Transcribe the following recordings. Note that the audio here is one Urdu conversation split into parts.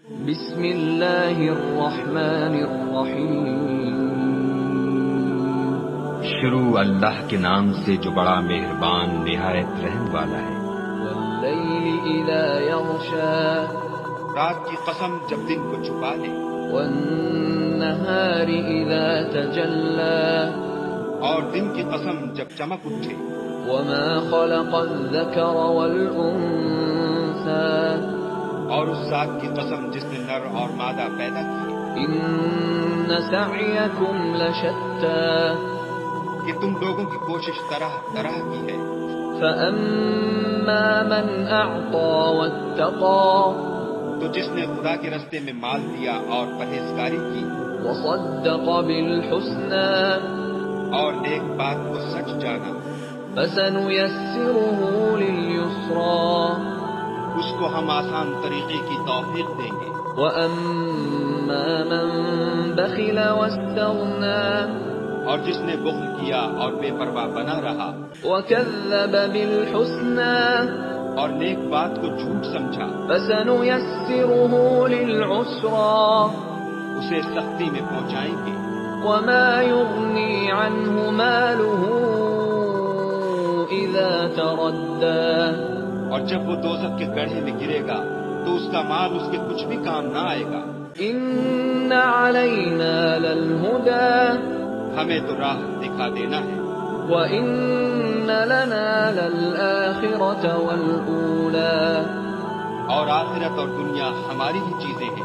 بسم اللہ الرحمن الرحیم، شروع اللہ کے نام سے جو بڑا مہربان نہایت رحم والا ہے۔ واللیل اذا یغشا، رات کی قسم جب دن کو چھپا لے، والنہار اذا تجلی، اور دن کی قسم جب چمک اٹھے، وما خلق الذکر والانثى، اور اس ذات کی قسم جس نے نر اور مادہ پیدا کیے، ان سعیکم لشتی، کہ تم لوگوں کی کوشش طرح طرح کی ہے۔ فاما من اعطى واتقى، تو جس نے خدا کے رستے میں مال دیا اور پرہیزگاری کی، وصدق بالحسنى، اور نیک بات کو سچ جانا، فسنيسره لليسرى، اس کو ہم آسان طریقے کی توفیق دیں گے۔ وأما من بخل واستغنى، اور جس نے بخل کیا اور بے پرواہ بنا رہا، وكذب بالحسنى، اور نیک بات کو جھوٹ سمجھا، فسنيسره للعسرى، اسے سختی میں پہنچائیں گے۔ وما يغني عنه ماله إذا تردى، اور جب وہ دوزخ کے گڑھے میں گرے گا تو اس کا مال اس کے کچھ بھی کام نہ آئے گا۔ إن علينا للهدى، ہمیں تو راہ دکھا دینا ہے، وإن لنا للآخرة والأولى، اور آخرت اور دنیا ہماری ہی چیزیں ہیں۔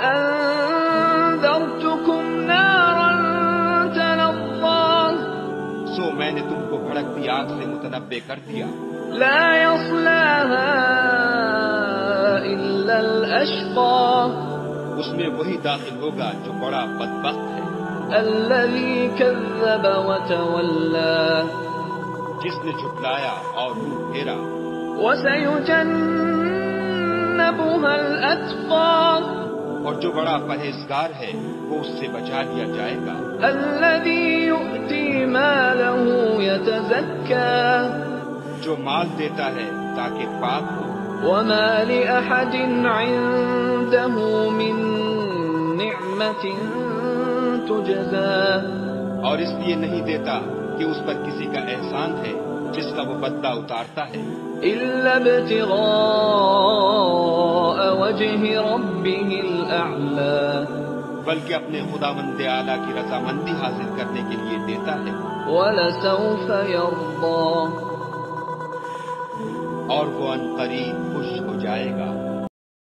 فأنذرتكم نارا تلظى، سو میں نے تم کو بھڑکتی آگ سے متنبع کر دیا، لا يصلاها إلا الأشقى، اس میں وہی داخل ہوگا جو بڑا بدبخت ہے، الذي كذب وتولى، جس نے جھٹلایا اور منہ پھیرا، وسيجنبها الأتقى، اور جو بڑا پرہیزگار ہے وہ اس سے بچا لیا جائے گا، الذي يؤتي ماله يتزكى، جو مال دیتا ہے تاکہ پاک ہو، وما لأحد عنده من نعمة تجزى، اور اس لیے نہیں دیتا کہ اس پر کسی کا احسان ہے جس کا وہ بدلہ اتارتا ہے، إلا ابتغاء وجه ربه الأعلى، بلکہ اپنے خداوند اعلیٰ کی رضامندی حاصل کرنے کے لیے دیتا ہے، ولسوف يرضى، اور وہ عنقریب خوش ہو جائے گا۔